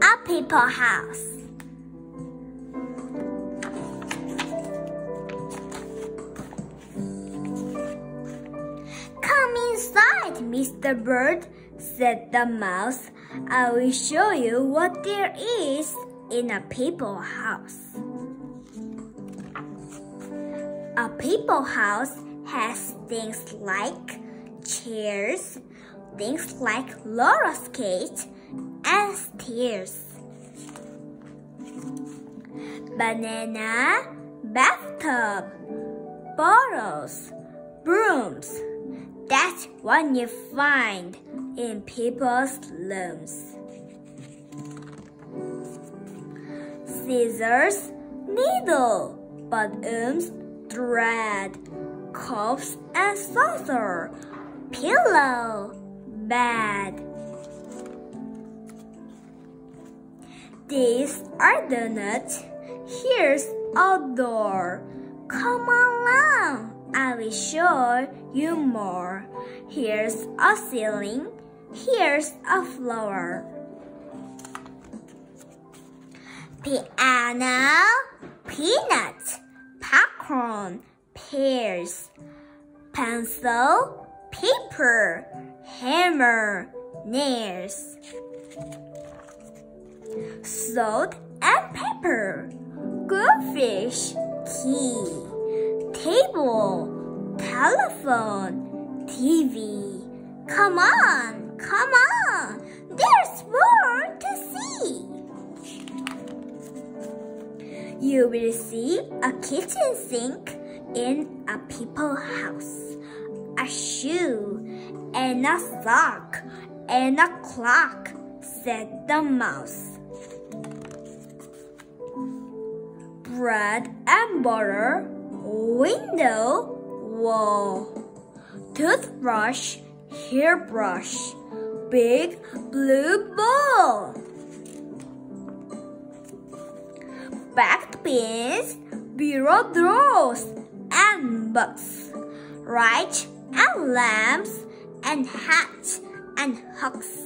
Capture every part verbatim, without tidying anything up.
a people house. Come inside, Mister Bird, said the mouse. I will show you what there is in a people house. A people house has things like chairs, things like roller skates, and stairs. Banana, bathtub, bottles, brooms. That's what you find in people's rooms. Scissors, needle, balloons, thread, cups and saucer, pillow, bed. These are donuts. Here's a door. Come along, I will show you more. Here's a ceiling. Here's a floor. Piano, peanuts, popcorn, pears, pencil, paper, hammer, nails, salt and pepper, goldfish, key, table, telephone, T V. Come on, come on, there's more to see. You will see a kitchen sink in a people house, a shoe, and a sock, and a clock, said the mouse. Bread and butter, window, wall, toothbrush, hairbrush, big blue bowl. Baked beans, bureau drawers, and books, rice and lamps, and hats and hooks.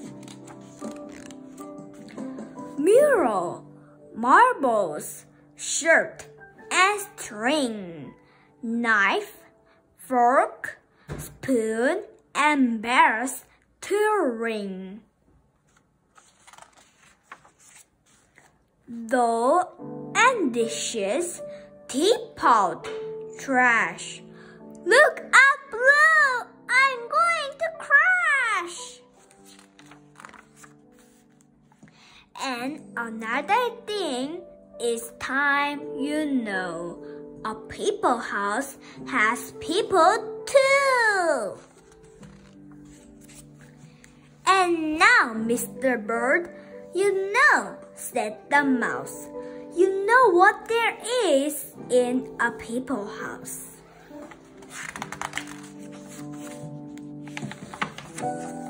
Mural, marbles, shirt and string, knife, fork, spoon, and bells to ring. Doll and dishes, teapot, trash. Look up below, I'm going to crash. And another thing is time you know. A people house has people too. And now, Mister Bird, you know, said the mouse. You know what there is in a people house.